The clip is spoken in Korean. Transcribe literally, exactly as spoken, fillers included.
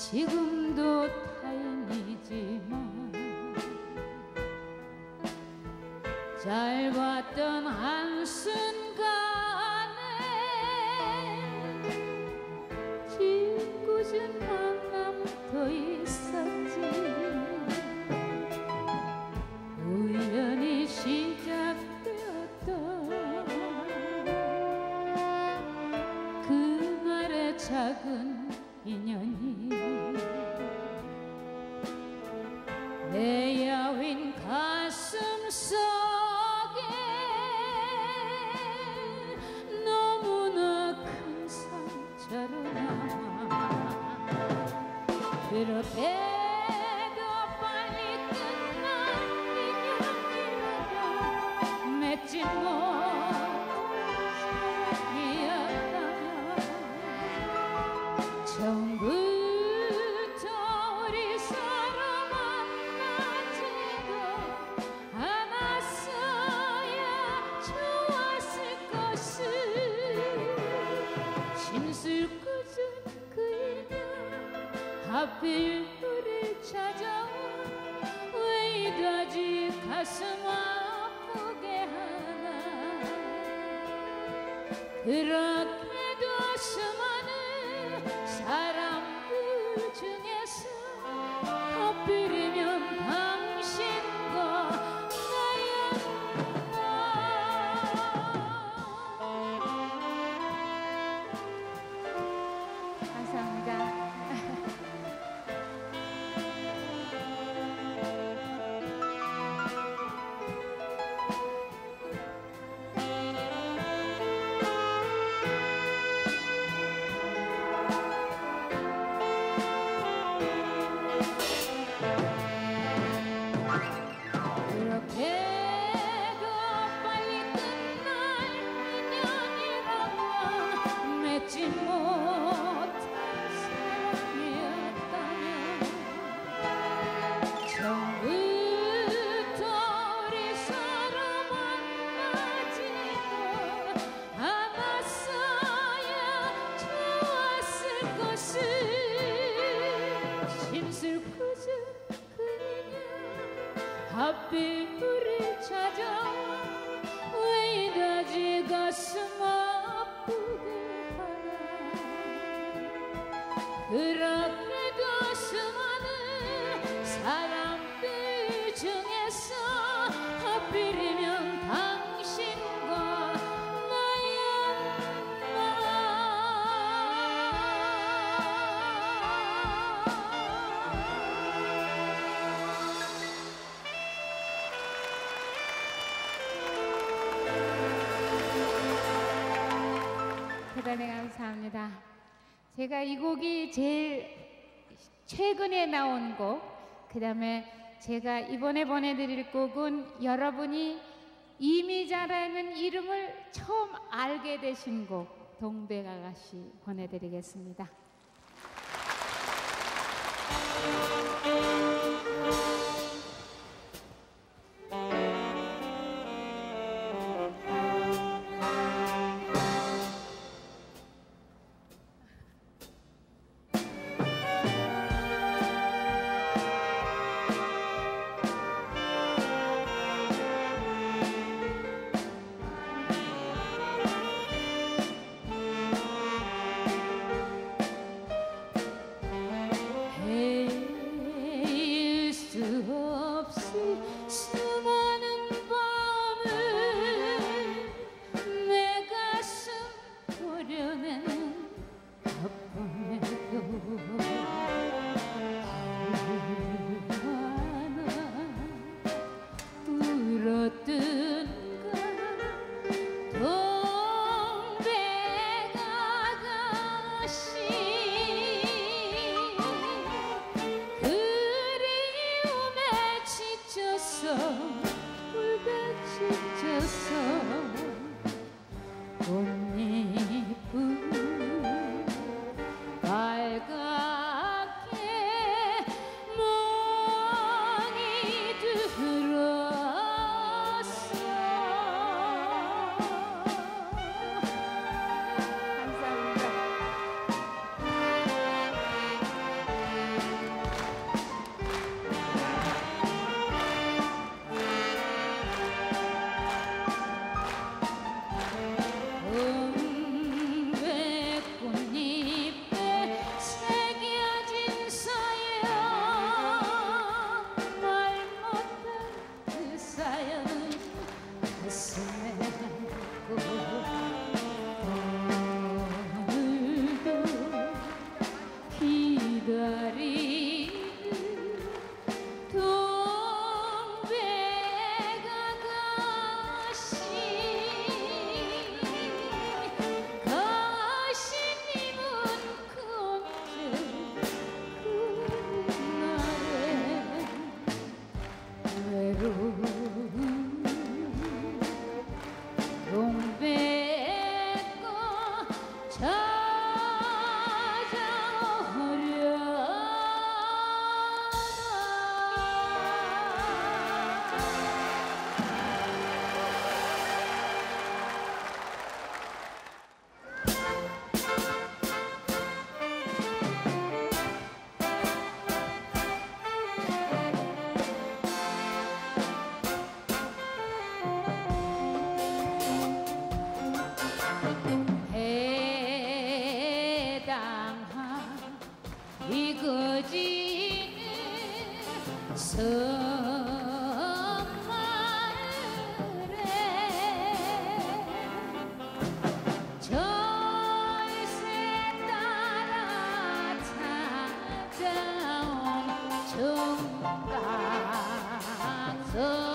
지금도 타인이지만 짧았던 한순간에 짓궂은 만남도 있었지. 우연히 시작되었던 그날의 작은 인연이 내 야윈 가슴 속에 너무나 큰 상처로 남아. 그렇게도 빨리 끝난 인연이라면 맺지 못한 사랑이었다면 처음부터 우리 서로 만나지도 않았어야 좋았을 것을. 심술 궂은 그 인연 하필 우릴 찾아와 왜 이다지 가슴 아프게 하나. 그렇게도 수많은 사람들 중에서 하필이면 당신과 나였나. 감사합니다. 그렇게도 빨리 끝날 인연이라면 맺지 못한 사랑이었다면 처음부터 우리 서로 만나지도 않았어야 좋았을 것을. 심술 궂은 그 인연 하필 우릴 찾아와 왜 이다지 가슴 아프게 하나. 그렇게도 수많은 사람들 중에서 하필이면 당신과 대단히 감사합니다. 제가 이 곡이 제일 최근에 나온 곡, 그 다음에 제가 이번에 보내드릴 곡은 여러분이 이미자라는 이름을 처음 알게 되신 곡, 동백아가씨 보내드리겠습니다. 헤일 수 없이 수많은 밤을 내 가슴 도려내는 아픔에도 얼마나 울었던가. 동백아가씨 울다 지쳐서 꽃잎은 빨갛게 멍이 들었어. 감사합니다. 서